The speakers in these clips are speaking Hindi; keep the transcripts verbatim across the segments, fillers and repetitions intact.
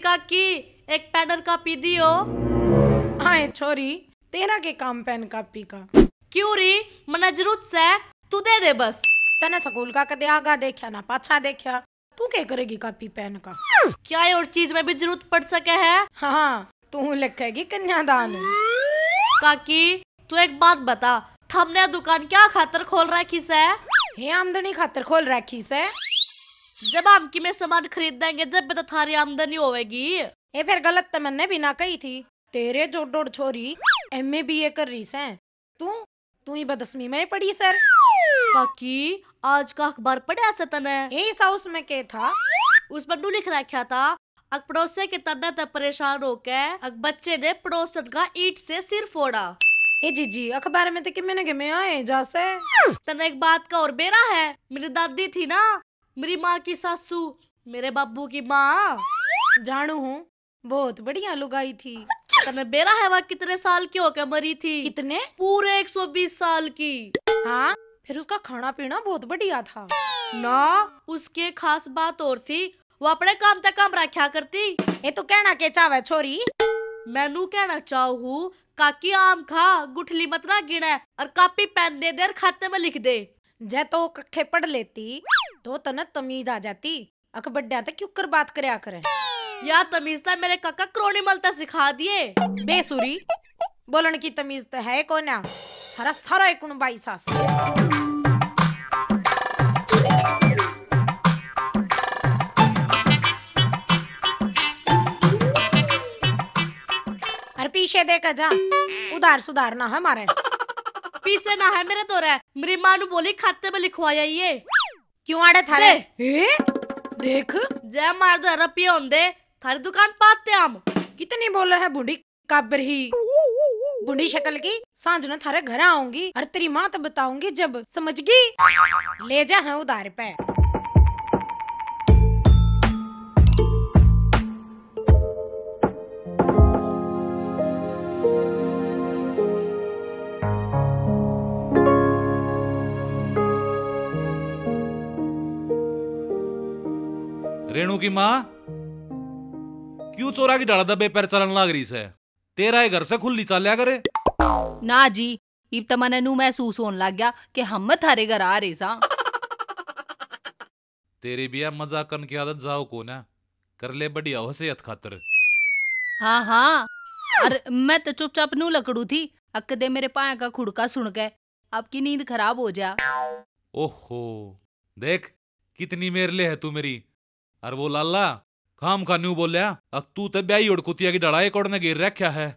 काकी एक पेन और कापी दियो। आए छोरी तेरा के काम पेन कापी का क्यों री मना जरूरत से तू दे दे बस। तने स्कूल का कदे आगा देखा ना पाछा देखा, तू क्या करेगी कापी पेन का? क्या और चीज में भी जरूरत पड़ सके है? हाँ तू लिखेगी कन्यादान। काकी तू एक बात बता, हमने दुकान क्या खातर खोल रखी से? हे आमदनी खातर खोल रखी से। जब हम की में सामान खरीद देंगे जब तो थारी आमदनी होगी। ये फिर गलत तो मैंने भी ना कही थी। तेरे जोड़ोड़ छोरी एम ए बी ए कर रही से, तू तू ही बदसमी में पड़ी सर। काकी आज का अखबार पढ़ा से तने? इस हाउस में क्या था? उसमें नू लिख रखा था अक पड़ोसे के तन्ने तक परेशान होके अक बच्चे ने पड़ोसन का ईंट से सिर फोड़ा। ए जीजी अखबार में तो कि मैंने में आए जैसे। तने एक बात का और बेरा है, मेरी दादी थी ना, मेरी माँ की सासू, मेरे बाबू की माँ। जानू हूँ बहुत बढ़िया लुगाई थी। तने बेरा है वह कितने साल की होकर मरी थी? कितने? पूरे एक सौ बीस साल की। हाँ फिर उसका खाना पीना बहुत बढ़िया था ना। उसकी खास बात और थी, वो अपने काम तक काम रखा करती। ये तो कहना के चावे छोरी? मैनू कहना चाहूँ काकी आम खा गुठली मत ना गिने और कापी पेन दे दे खाते में लिख दे। जे तो कखे पढ़ लेती तो तने तमीज आ जाती। अक बड्डा तक क्यों कर बात करया करे? या तमीज तो मेरे काका क्रोनी मलता सिखा दिए। बेसुरी बोलन की तमीज तो है को ना, हरा सारा एक बाई सास। अरे पीछे देखा जा, उधार सुधार ना हमारे। पीछे ना है मेरे तो रहे, मेरी माँ नु बोली खाते में लिखवाया ये। क्यों आड़े थारे? ए? देख जय मार दो रपिया होंदे थारी दुकान पाते हम। कितनी बोले है बूढ़ी काबर ही बूढ़ी शक्ल की। सांझ न थारे घर आऊंगी और तेरी माँ तो बताऊंगी जब, समझ गई? ले जा है उधार पे। रेणु की माँ क्यों चोरा की डाला दबे पैर चलन लाग रही से? तेरा ही घर से खुली चाल्या करे। ना जी इब तो मने नू महसूस होने लग गया कि हम थारे घर आ रहे सा। तेरी बिया मजाक करने की आदत जाओ को ना कर ले बढ़िया हो सेहत खातर। हाँ हाँ और मैं तो चुपचाप नू लकड़ू थी, अक्कदे मेरे पाया का खुड़का सुन के आपकी नींद खराब हो जा। ओहो देख कितनी मेरले है तू मेरी। और वो लाला खाम खानू बोलिया अक तू तो ब्याई और कुतिया की डड़ाई कोड़ने गिर रखा है।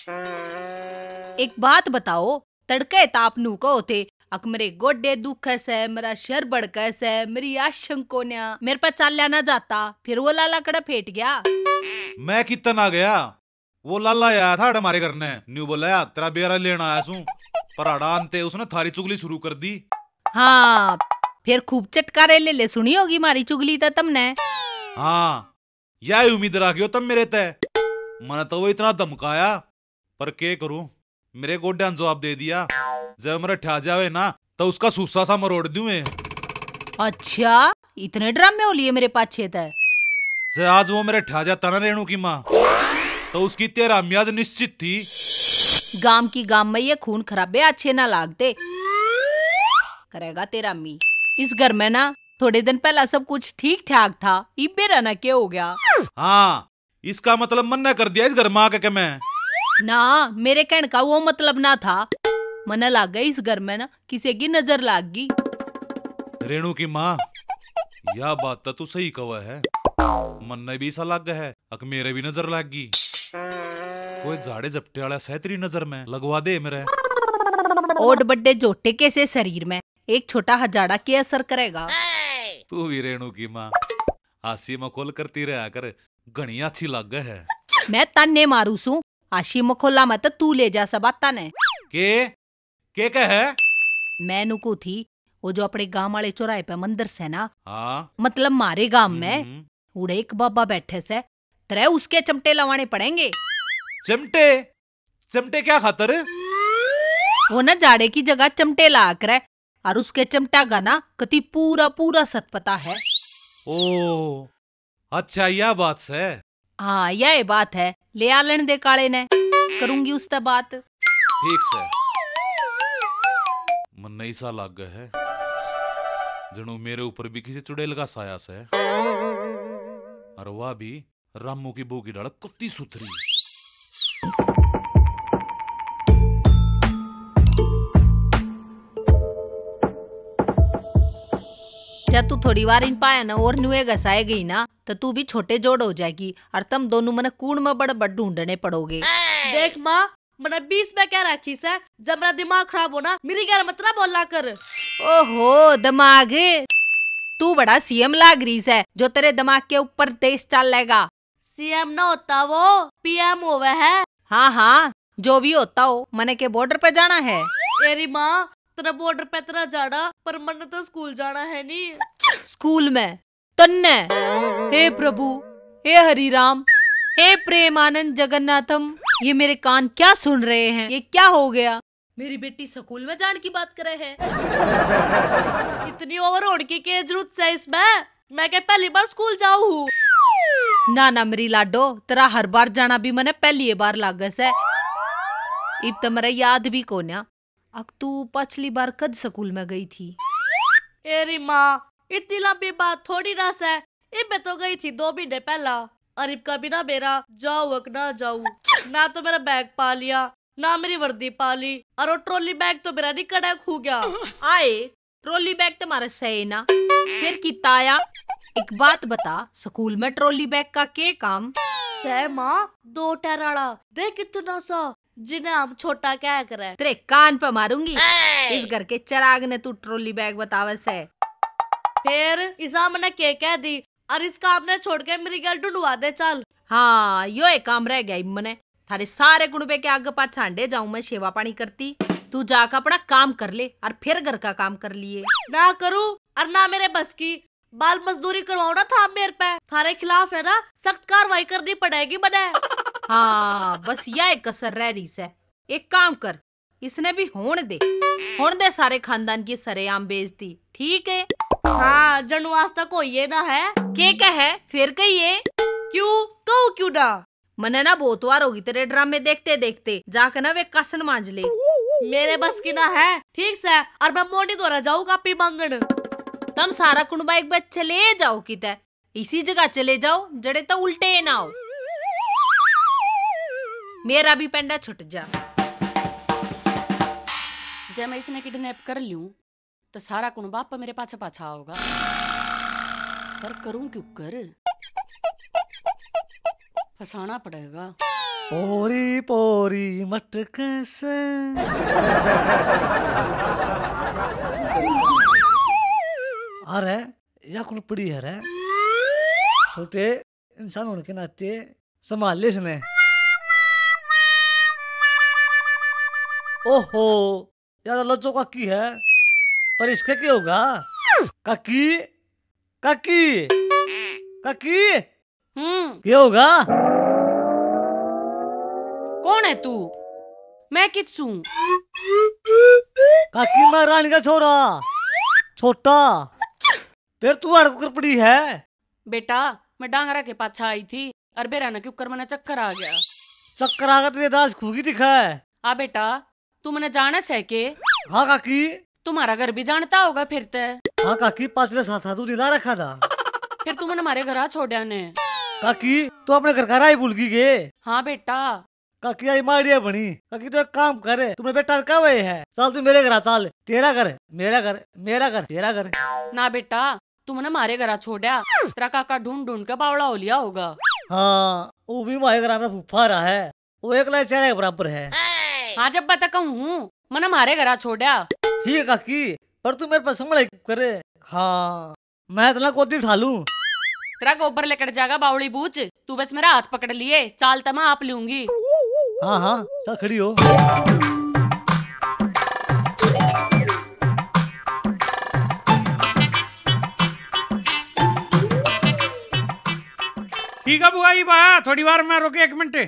एक बात बताओ, तड़के ताप नू को होते अक मेरे गोडे दुख से, मेरा शर बड़का से, मेरी आशंकोन्या मेरे पर चाल्या ना जाता, फिर वो लाला कड़ा फेट गया। मैं कितन आ गया? वो लाला आया था हमारे घर ने, न्यू बोला तेरा बेरा लेना आया सू पर अड़ानते उसने थारी चुगली शुरू कर दी। हाँ फिर खूब चटकारे ले ले सुनी होगी मारी चुगली था तुमने। हाँ यह उम्मीद रखियो तब मेरे तय। मैंने तो वो इतना धमकाया पर के करूं, मेरे गोड्या ने जवाब दे दिया जब मेरे ठा जावे ना तो उसका सूसा सा मरोड़ दूं मैं। अच्छा इतने ड्रामे हो लिए मेरे पाछे तय। जब आज वो मेरे ठा जाता ना रेणु की माँ तो उसकी तेरा म्याज निश्चित थी। गाम की गाम में ये खून खराबे अच्छे ना लागते करेगा तेरा मी। इस घर में ना थोड़े दिन पहला सब कुछ ठीक ठाक था, इबे रहना क्या हो गया? हाँ इसका मतलब मन न कर दिया इस घर में आके मैं। ना मेरे कहने का वो मतलब ना था, मन लग गई इस घर में ना किसी की नजर लाग गई। रेणु की माँ यह बात तो तू सही कहा है, मन ने भी ऐसा लग है अक मेरे भी नजर लाग गई। कोई झाड़े झपटे वाला सैतरी नजर में लगवा दे मेरे। ओड बड्डे जोटे कैसे शरीर में एक छोटा हजाड़ा क्या असर करेगा? तू भी रेणु की माँ हासी मखोल करती रहा कर, घनी अच्छी लग है। मैं ताने मारू सू आशी मखोला मत तू ले जा सब आता ने। के के कहे? मैं नुकू थी वो जो अपने गांव वाले चौराहे पे मंदिर से ना, हाँ मतलब मारे गांव में उड़े एक बाबा बैठे से तेरे उसके चमटे लवाने पड़ेंगे। चमटे? चमटे क्या खातर? वो ना जाड़े की जगह चमटे ला कर और उसके चमटा गाना कति पूरा पूरा सत पता है। ओ अच्छा यह बात से हाँ यह बात है, ले आ लेने दे काले ने, करूंगी उससे बात। ठीक से मन नहीं सा लाग गया है, जणू मेरे ऊपर भी किसी चुड़ैल का साया से, और वह भी रामू की बहू की डाल कुत्ती सुथरी। जब तू थोड़ी बार इन पाया ना और नुए घसाए गई ना, तो तू भी छोटे जोड़ हो जाएगी और तुम दोनों मन कूड़ में बड़ बड़ ढूंढने पड़ोगे। देख माँ, मैंने बीस में क्या रखी से, जब मेरा दिमाग खराब हो ना मेरी गैर मत ना बोला कर। ओहो दिमाग, तू बड़ा सीएम लाग रही है, जो तेरे दिमाग के ऊपर देश चलेगा। सीएम ना होता वो पीएम होवे है। हाँ हाँ जो भी होता हो, मने के बॉर्डर पे जाना है। एरी माँ, तेरा बॉर्डर पे तेरा जाना, पर मन तो स्कूल जाना है नी। स्कूल में तन्ने, हे प्रभु, हे हरि राम, हे प्रेमानंद जगन्नाथम, ये मेरे कान क्या सुन रहे हैं? ये क्या हो गया? मेरी बेटी स्कूल में जाने की बात कर रहे हैं। इतनी ओवर होड़ की क्या जरूरत है इसमें? मैं क्या पहली बार स्कूल जाऊँ हूँ? ना ना मेरी लाडो, तेरा हर बार जाना भी मैंने पहली बार लागस है। इब तो मेरा याद भी को ना, अब तू पिछली बार कद स्कूल में गई थी? एरी माँ, इतनी लंबी बात थोड़ी ना से, इब मैं तो गई थी दो महीने पहला। और इब का भी ना मेरा जाऊ ना जाऊ, ना तो मेरा बैग पा लिया, ना मेरी वर्दी पा ली, और वो ट्रॉली बैग तो मेरा निकड़ा खो गया। आए ट्रॉली बैग तुम्हारा सही ना, फिर कितना आया? एक बात बता, स्कूल में ट्रॉली बैग का क्या काम? सह माँ, दो टहराड़ा देख कितना सा, जिन्हें हम छोटा क्या करे। तेरे कान पे मारूंगी। इस घर के चिराग ने तू ट्रॉली बैग बतावे से। फिर इसा मैंने क्या कह दी, और इस काम ने छोड़ के मेरी गल ढूंढवा दे चल। हाँ यो एक काम रह गया मने, थारे सारे गुणबे के आगे पाछ छांडे जाऊं मैं सेवा पानी करती। तू जाकर अपना काम कर ले और फिर घर का काम कर लिए। ना करूँ और ना मेरे बस की, बाल मजदूरी करवाओ ना था मेरे पे। थारे खिलाफ है ना सख्त कार्रवाई करनी पड़ेगी मने। हाँ बस यह एक कसर रह रही है। एक काम कर, इसने भी होने दे, होने दे सारे खानदान की सरेआम बेइज्जती, ठीक है? हाँ जन वास्ता कोई ये ना है। के कहे फिर कहिए? क्यों कहूँ क्यों ना? मने ना बहुत बार होगी तेरे ड्रामे देखते देखते, जाकर ना वे कसन मांझ ले। मेरे बस की ना है, ठीक से, और मैं मोटी द्वारा जाऊँ कापी मांगन। तुम सारा कुंबा एक बार चले जाओ किते, इसी जगह चले जाओ जड़े तो उल्टे ना हो। मेरा भी पेंडा छुट जा। जब मैं इसने किडनैप कर लूं तो सारा कुंबा पर मेरे पाछा पाछा होगा, पर करूं क्यों कर? फंसाना पड़ेगा। पोरी पोरी मटके से अरे या कौन पड़ी है रे? छोटे इंसान होने के नाते संभाल ले इसने। ओहो यार लज्जो काकी है, पर इसका क्या होगा? काकी काकी काकी हम्म क्या होगा? कौन है तू? मैं कित्सू? काकी मैं रानी का छोरा छोटा। फिर तू अड़ कर पड़ी है? बेटा मैं डांगरा के पाछा आई थी और बेरा न क्यों कर मना चक्कर आ गया। चक्कर आ गया तेरे दास खूगी दिखा है। आ बेटा तू मने जाने से के? हाँ काकी। तुम्हारा घर भी जानता होगा फिर ते। हाँ काकी पांचले साथ साथ तू दिला रखा था। फिर तुम हमारे घर छोड़ा ने। काकी तू अपने घर का राय भूल गई गे? हाँ बेटा। काकी आई मारिया बनी। काकी तो एक काम करे, तुम्हें बेटा का वे है, चल तू मेरे घर चल। तेरा घर मेरा घर, मेरा घर तेरा घर। ना बेटा तुमने हमारे घर छोड़ा, तेरा काका ढूंढ ढूंढ के बावड़ा हो लिया होगा। हाँ वो भी हमारे घर में फूफा रहा है, वो एक लाख चेहरे के बराबर है। हाँ जब बता कहूँ मैंने हमारे घर छोड़ा। ठीक है काकी, पर तू मेरे पास संभल करे। हाँ मैं इतना कोती उठा लूं। तेरा गोबर लेकर जाएगा बावड़ी बूझ, तू बस मेरा हाथ पकड़ लिए, चाल तो मैं आप लूंगी। हाँ हाँ चल खड़ी हो। ठीक है बुआ, बा थोड़ी बार मैं रोके एक मिनट।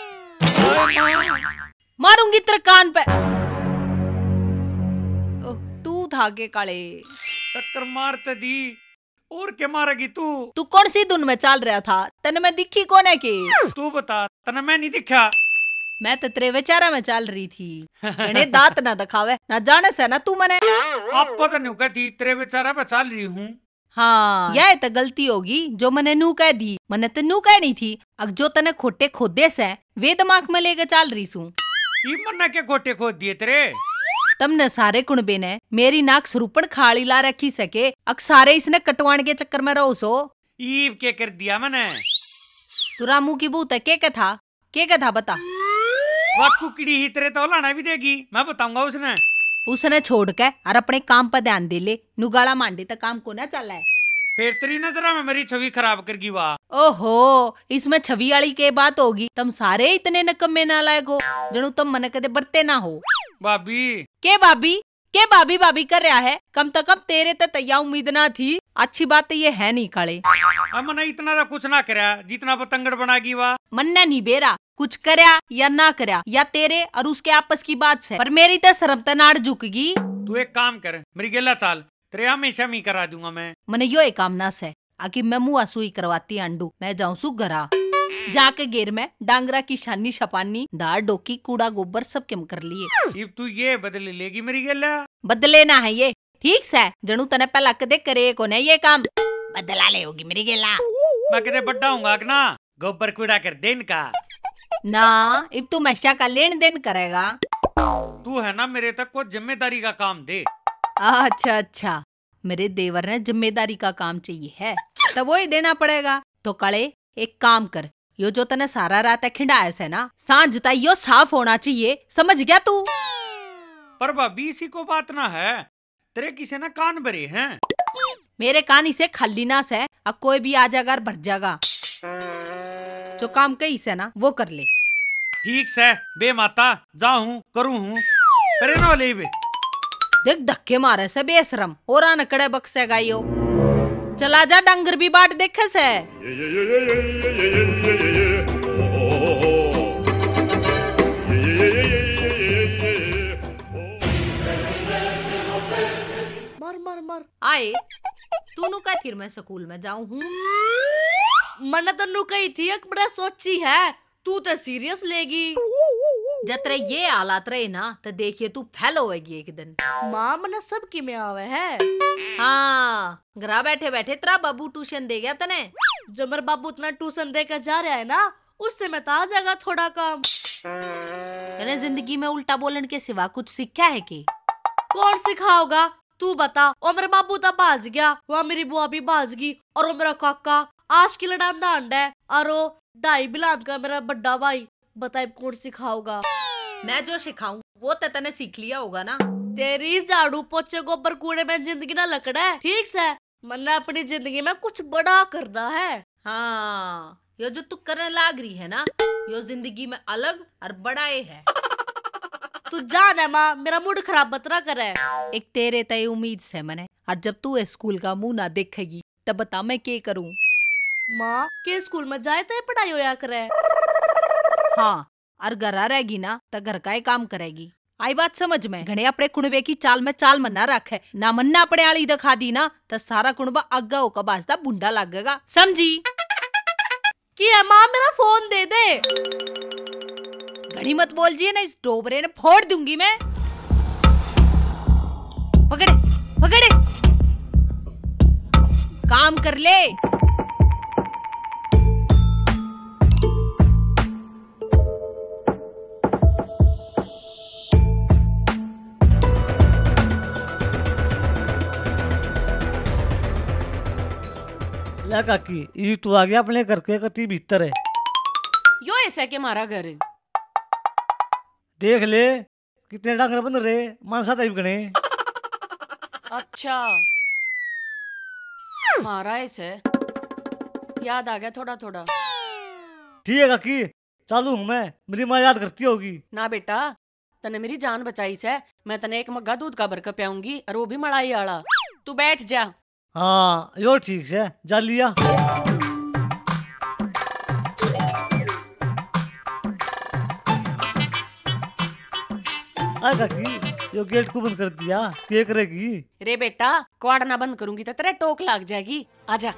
मारूंगी तेरे कान पे। तू धागे काले टक्कर मारते दी, और क्या मारेगी तू? तू कौन सी धुन में चल रहा था? तने मैं दिखी कौन है के? तू बता, तने मैं नहीं दिखा? मैं तो तेरे विचारा में चल रही थी। गणे दांत ना दिखावे, ना जाने से ना तू मने। आप पता नहीं कहती तेरे बेचारा पे चल रही हूँ। हाँ, यह तो गलती होगी जो मैंने नू कह दी। मैंने तो नू कहनी थी। अब जो तने खोटे खोदे से वे दिमाग में लेके चल रही सू। ये मन्ना के खोटे खोद दिए तेरे? तमने सारे कुणबे ने मेरी नाक सरूपण खाली ला रखी सके। अक सारे इसने कटवाण के चक्कर में रहो सो। ईव के कर दिया मैंने? तू रामू की बूत है, के का था? के का था बता? वह कुकड़ी ही तेरे तो लाना भी देगी, मैं बताऊंगा उसने। उसने छोड़ के और अपने काम पर ध्यान दे ले। नुगाड़ा मांडे तक काम को ना चल है। फिर तेरी नजरा में मेरी छवि खराब करगी वाह। ओहो, इसमें छवि वाली के बात होगी। तुम सारे इतने नकम्मे नालायक हो जणु तुम मन कदे बरते ना हो। भाभी के भाभी के भाभी भाभी कर रहा है? कम तो कम तेरे तो तैया उम्मीद ना थी। अच्छी बात ये है नहीं काले। अब मैंने इतना तो कुछ ना करा जितना पतंगड़ बनागी वाह। मन्ना नहीं बेरा कुछ करया या ना करया या तेरे और उसके आपस की बात से, पर मेरी तो शर्म तो नाड़ झुकगी। तू एक काम कर, मेरी गेला चाल, तेरे हमेशा मी करा दूंगा मैं। मने यो एक काम ना से आकि मैं मुँह सुई करवाती अंडू। मैं जाऊँ सु घरा जाके गेर में डांगरा की शानी छपानी दार डोकी कूड़ा गोबर सब कम कर लिए। अब तू ये बदल लेगी मेरी गेला? बदले ना है ये ठीक से जणु तने पहला कदे करे को ने ये काम बदला ले होगी मेरी गेला। मैं कदे बड्डा हूँगा ना, गोबर कूड़ा कर देन का ना। अब तू मैशा का लेन देन करेगा। तू है ना मेरे तक को जिम्मेदारी का काम दे। अच्छा अच्छा, मेरे देवर ने जिम्मेदारी का काम चाहिए है तो वो ही देना पड़ेगा। तो काले एक काम कर, यो जो तने सारा रात खिंडाया से ना, सांझ तक यो साफ होना चाहिए, समझ गया तू? पर भाभी इसी को बात ना है, तेरे किसे ना कान भरे हैं। मेरे कान इसे खाली ना से अब कोई भी आ जाएगा भर जाएगा। जो काम कही से ना वो कर ले। ठीक से बे माता जाऊं करूं हूं अरे ना ले बे। देख धक्के मारे से बेशरम और आन कड़े बक्सेगा यो। चला जा डंगर भी बाट देखे से। मर मर मर आए तू का थिर मैं स्कूल में जाऊं हूँ। मैंने तन्नू कही थी एक बड़ा सोची है, तू तो सीरियस लेगी। जतरे ये हालात रहे ना तो देखिए तू फेल होएगी एक दिन। माँ मना सब की में आवे है। हाँ, घरा बैठे बैठे तेरा बाबू ट्यूशन दे गया तने। जो मेरा बाबू इतना ट्यूशन देकर जा रहा है ना, उससे मैं तो आ जाएगा थोड़ा काम। तने जिंदगी में उल्टा बोलन के सिवा कुछ सीखा है कि? कौन सिखाओगा तू बता। और मेरा बाबू तो बाज गया, वहाँ मेरी बुआ भी बाज गई, और वो मेरा काका आज की लड़ांदा अंडा है, और वो ढाई बिलाद का मेरा बड्डा भाई। बताए कौन सिखाओगा? मैं जो सिखाऊं वो तो तने सीख लिया होगा ना। तेरी झाड़ू पोछे गोबर कूड़े में जिंदगी ना लकड़ा है, ठीक से। मैंने अपनी जिंदगी में कुछ बड़ा करना है। हाँ, यो जो तू करने लाग रही है ना, यो जिंदगी में अलग और बड़ा ये है। तू जान है माँ, मेरा मूड खराब बतरा करे। एक तेरे तय उम्मीद से मने, और जब तू स्कूल का मुंह ना देखेगी तब बता मैं क्या करूं। माँ के स्कूल में जाए तो पढ़ाई होया करे। हाँ, और घर रहेगी ना तो घर का ही काम करेगी। आई बात समझ में? घने अपने कुणबे की चाल में चाल मन्ना रखे ना, मन्ना अपने आली दिखा दी ना तो सारा कुणबा अग्गा होकर बाजदा बुंडा लगेगा, समझी? कि है माँ मेरा फोन दे दे। घड़ी मत बोल जी ना, इस डोबरे ने फोड़ दूंगी मैं। पकड़े पकड़े, काम कर ले। ला काकी ये तू आ गया अपने घर के कति भीतर है। यो ऐसा के मारा घर है। देख ले कितने डांगर बन रहे मानसा टाइप गणे। अच्छा मारा ऐसे याद आ गया थोड़ा थोड़ा। ठीक है काकी, चालू हूँ मैं, मेरी माँ याद करती होगी। ना बेटा, तने मेरी जान बचाई से, मैं तने एक मग्गा दूध का बरका पियाऊंगी और वो भी मलाई आला। तू बैठ जा। हाँ यो ठीक से जा लिया। आ काकी यो गेट को बंद कर दिया, क्या करेगी? रे बेटा, क्वाड ना बंद करूंगी तो तेरे टोक लग जाएगी। आजा।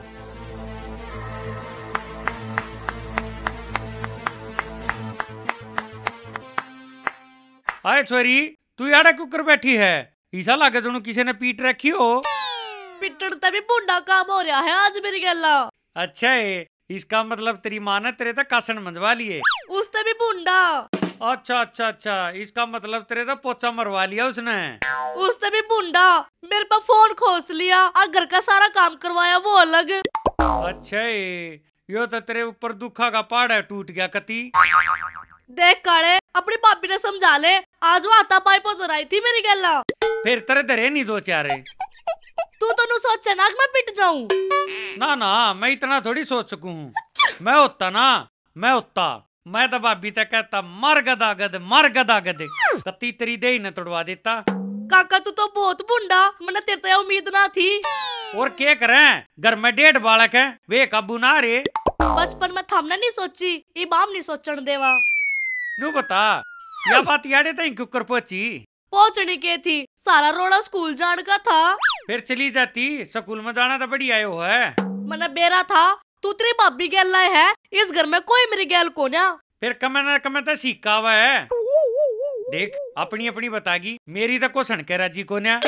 आए छोरी, तू याड़ा क्यों कर बैठी है? ईसा लागे जो किसी ने पीट रखी हो। पिटड़ तभी बुंडा काम हो रहा है आज मेरी गल्ला। अच्छा है, इसका मतलब तेरी माँ ने तेरे तक कासन मंजवा लिए। उसने भी बुंडा। अच्छा अच्छा अच्छा, इसका मतलब तेरे तो पोचा मरवा लिया उसने। उसने भी बुंडा मेरे पर फोन खोस लिया और घर का सारा काम करवाया वो अलग। अच्छा है, यो तो तेरे ऊपर दुखा का पहाड़ है टूट गया कती। देख काले, अपनी भाभी ने समझा ले, आज वो आता पाई पोतर आई थी मेरी गल्ला। फिर तेरे धरे नहीं दो चारे। तू तो नु सोचे ना कि मैं पिट जाऊं। ना ना, मैं इतना थोड़ी सोच सकूं। मैं होता ना, मैं होता, मैं तो भाभी तक कहता मर गदा गद, मर गदा गद, कत्ती तेरी देही ने तोड़वा देता। काका तू तो बहुत बुंडा, मैंने तेरे तो उम्मीद ना थी। और क्या करें, घर में डेढ़ बालक है, वे काबू ना रे। बचपन में थमने नहीं सोची, ये बाम नहीं सोचन देवा। नू बता, या बात याडे तई क्यों कर पहुंची? पहुंचने के थी, सारा रोड़ा स्कूल जाने का था। फिर चली जाती, स्कूल में जाना तो बड़ी आयो है। मैंने बेरा था, तू तेरी भाभी गैल लाए है, इस घर में कोई मेरी गैल को ना। फिर कमे ना कमे तो सीखा हुआ है। देख, अपनी अपनी बतागी, मेरी तो कोसन के राजी को ना।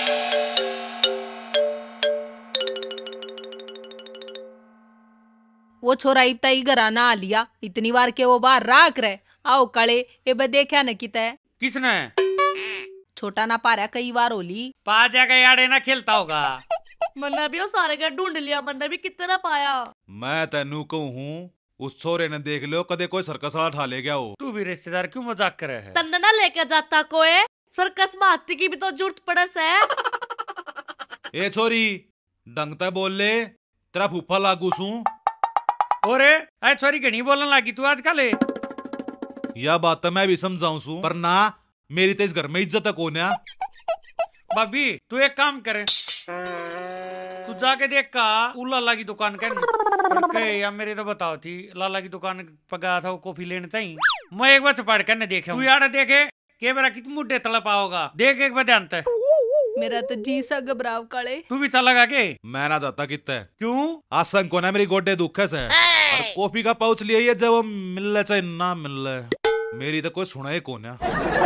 वो छोरा इतना ही घराना आ लिया, इतनी बार के वो बाहर राख रहे। आओ काले, ये बे देखा न किता है। किसने? छोटा ना पारा कई बार होली। पा जाएगा याडे ना खेलता होगा। मैंने भी वो सारे घर ढूंढ लिया, मैंने भी कितना पाया। मैं तेनू कहूँ हूँ, उस छोरे ने देख लो कदे कोई सर्कस वाला ठा ले गया हो। तू भी रिश्तेदार क्यों मजाक करे है? तन्ने ना लेके जाता कोई, सर्कस में हाथी की भी तो जरूरत पड़स है। ए छोरी, डंग ते बोल ले, तेरा फूफा लागू सू। ओरे, ऐ छोरी घनी बोलने लगी तू आजकल। या बात तो मैं भी समझाऊं सू, पर ना मेरी तो इस घर में इज्जत है कोन्या। भाभी, तू एक काम करे, तू जाके देख का उ लाला की दुकान के या मेरे तो बताओ थी, लाला की दुकान पर गया था वो कॉफी लेने ताई। मैं एक बार चपाड़ कर न देखे, तू यार देखे के मेरा कितने मुड्डे तड़प आओगा, देख एक बार ध्यान ते। मेरा तो जी सा घबराव काले। तू भी चल लगा के। मैं ना जाता कितना। क्यों? आसन को ना मेरी गोडे दुखे से और कॉफी का पाउच लिया ये जब मिल चाहे ना मिल, मेरी तो कोई सुना ही कौन है।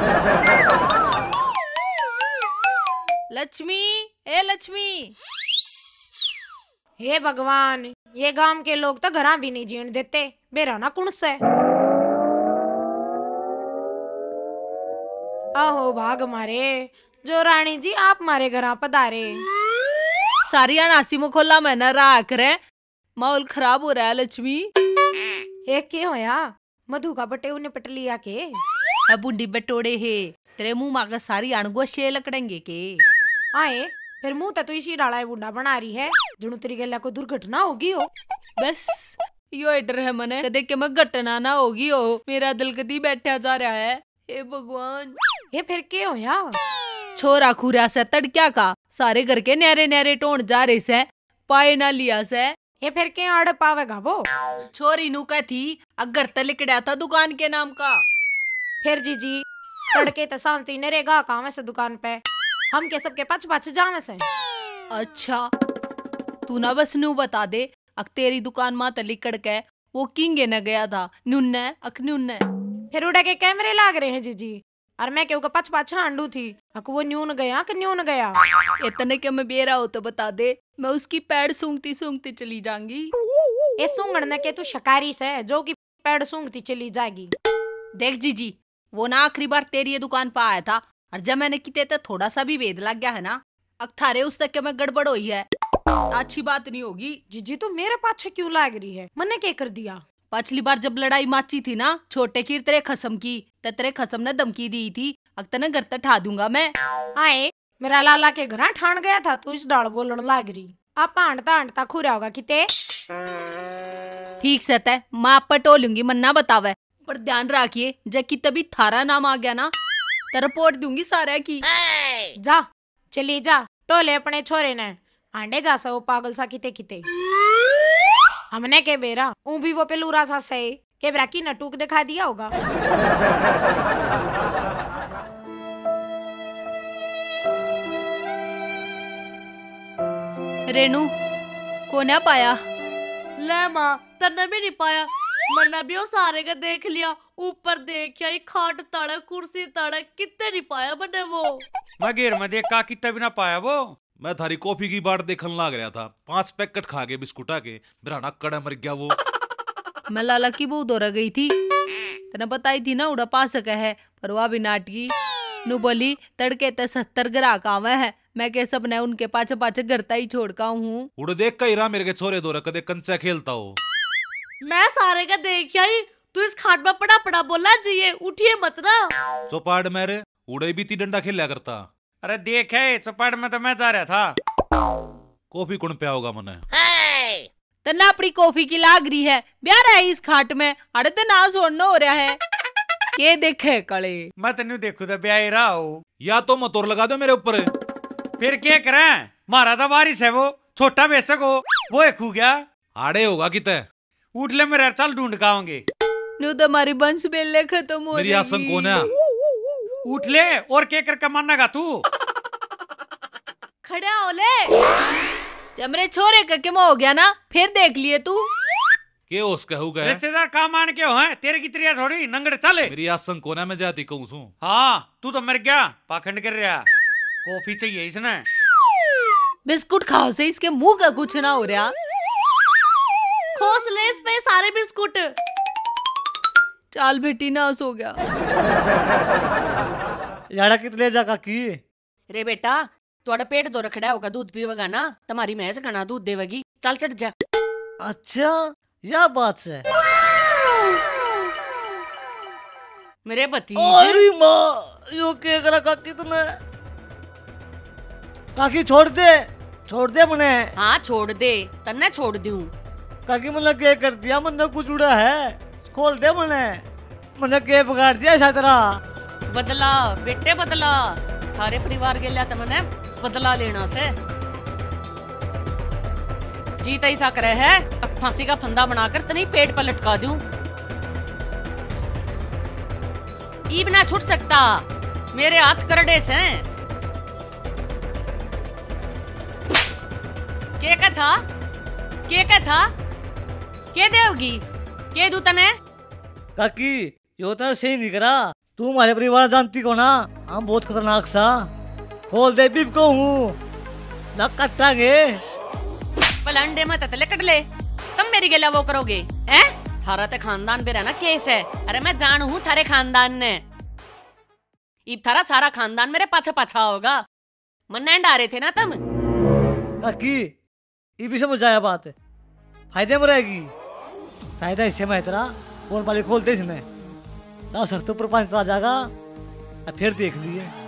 लक्ष्मी, ए लक्ष्मी। हे भगवान, ये गांव के लोग तो घरा भी नहीं जीण देते, बेरा ना कुण से। आहो भाग मारे, जो रानी जी आप मारे घरा पधारे। सारी अनासी मुखोला में न राख रहे, माहौल खराब हो रहा है लक्ष्मी। एक के होया, मधु का बटे उन्हें पट लिया के। अब बुढ़ी बटोड़े है, तेरे मुंह मांगा सारी अणगो शे लकड़ेंगे के। आए, फिर मुंह तो इसी डाला है बूढ़ा बना रही है, जणु तेरी गला को दुर्घटना होगी हो। बस यो डर है मने, कदे के मैं घटना ना होगी हो। मेरा दिल कदी बैठा जा रहा है, हे भगवान। ये फिर के होया? छोरा खुरा से तड़क्या का सारे घर के नहरे नहरे टोन जा रहे से, पाए ना लिया से। ये फिर के आड़ पावेगा वो? छोरी नु का थी, अगर तलिकड़ा था दुकान के नाम का। फिर जीजी तड़के तो शांति न रहेगा काम से दुकान पे, हम के सबके पच पच जावे से। अच्छा, तू ना बस न्यू बता दे, अक तेरी दुकान मां तलिकड़ के वो किंगे न गया था, नुन्ने अक नुन्ने। फिर उड़ा के कैमरे लाग रहे हैं जीजी, और मैं क्यों का पच पच हांडू थी, अक वो न्यून गया कि न्यून गया। इतने के मैं बेरा हो तो बता दे, मैं उसकी पैर सूंघती सूंघती चली जाऊंगी। ये सूंघने के तू शिकारी से जो कि पैर सूंघती चली जाएगी। देख जीजी, वो ना आखिरी बार तेरी ये दुकान पर आया था, और जब मैंने किते तो थोड़ा सा भी वेद लग गया है ना, अब थारे उस तक के में गड़बड़ हुई है, अच्छी बात नहीं होगी। जीजी तू मेरे पाछे क्यों लाग रही है, मैंने क्या कर दिया? पिछली बार जब लड़ाई माची थी ना छोटे की तेरे खसम की, तो तेरे खसम ने धमकी दी थी, अब तने घर तक ठा दूंगा मैं। आए, मेरा लाला के घर ठान गया था, तू इस डाल बोलन लाग रही। आप हांडता हांडता खुरा होगा किते। ठीक से तय माँ पटोलूंगी, मन ना बतावे, पर ध्यान रखिए जब की तभी थारा नाम आ गया ना, तो रिपोर्ट दूंगी सारा की। जा चली जा, टोले अपने छोरे ने आंडे जा सा वो पागल सा किते किते। हमने के बेरा ऊ भी वो पेलूरा सा सही के बेरा की नटूक दिखा दिया होगा। रेनू को ना पाया। ले माँ, तन्ने भी नहीं पाया। मन्ना भी वो सारे का देख लिया, ऊपर देखिया ये खाट तड़क कुर्सी तड़क, कितने नहीं पाया बने वो। मैं घेर में देख का कितना भी ना पाया वो। मैं थारी कॉफी की बाट देखने लग रहा था, पांच पैकेट खा के बिस्कुटा के बिराना कड़ा मर गया वो। मैं लाला की बहुत दौरा गई थी, तेने बताई थी ना उड़ा पा सके है, पर वह भी नाटकी नु बोली तड़के ते सत्तर ग्राहक आवे है, मैं के सब ने उनके पाछे पाछे घरता ही छोड़ का हूँ। उड़ देख का हीरा मेरे के छोरे दौरा कदे कंचा खेलता हो। मैं सारे का देखिया ही, तू इस खाट में पड़ा पड़ा बोला जिये, उठिए मत ना। चौपाड़ मेरे उड़े भी ती डंडा खेला करता। अरे देख है चौपाड़ में तो मैं जा रहा था। कॉफी कौन पिया होगा मने? तना अपनी कॉफी की लाग रही है, ब्याह रहा है इस खाट में, अरे तो ना सोना हो रहा है। ये देखे कले मैं तेन देखू तो ब्याह रहा हो, या तो मोटर लगा दो मेरे ऊपर। फिर क्या करें, मारा था बारिश है वो, छोटा बेसक हो वो एक हो गया। आड़े होगा किते उठ ले मेरे, चल ढूंढ का आऊंगे। नु तुम्हारी बंश बेले खत्म हो मेरी आसन कौन है? उठ ले और क्या करके मानेगा तू? खड़ा हो ले। जब मेरे छोरे का क्या हो गया ना, फिर देख लिए तू। के उसका हो गया? रिश्तेदार काम मान के हो हैं, तेरे की त्रिया थोड़ी नंगड़ चले। मेरी आसन कौन है, मैं जाती कहूँ सू। हाँ तू तो मर गया, पाखंड कर रहा। कॉफी चाहिए इसने। बिस्कुट खाओ से इसके मुंह का कुछ ना हो रहा। खोस ले इस पे सारे बिस्कुट। चाल बेटी नास हो गया। याड़ा कितने जा काकी? रे बेटा थोड़ा पेट तो रखड़ा होगा, दूध पीवेगा ना, तुम्हारी भैंस घना दूध देवेगी, चल चढ़ जा। अच्छा यह बात है। मेरे भतीजे। अरे माँ यो क्या करा काकी तूने? काकी छोड़ दे, छोड़ दे मने। हाँ छोड़ दे, तन्ने छोड़ दूं। काकी मैंने क्या कर दिया? मैंने कुछ उड़ा है, खोल दे मने। मैंने क्या बिगाड़ दिया सातरा? बदला बेटे बदला, थारे परिवार के लिए तमने बदला लेना से जीत ऐसा करे है, अब फांसी का फंदा बनाकर तनी पेट पर लटका दूं। ईब ना छूट सकता, मेरे हाथ करड़े से। के का था के का था के देवगी के दू तने? काकी यो तो सही नहीं करा। तू हमारे परिवार जानती को ना, हम बहुत खतरनाक सा। खोल दे बीब को हूँ ना कटांगे। पलंडे में ततले कट ले, तुम मेरी गेला वो करोगे हैं? थारा ते खानदान पे रहना केस है। अरे मैं जान हूँ थारे खानदान ने, इब थारा सारा खानदान मेरे पाछा पाछा होगा। मन्ने डारे थे ना तुम। काकी ये भी समझ आया बात, फायदे में रहेगी। फायदा इससे में तेरा और मालिक खोलते इसने ना, सर तो ऊपर पांच आ जाएगा, फिर देख लिए।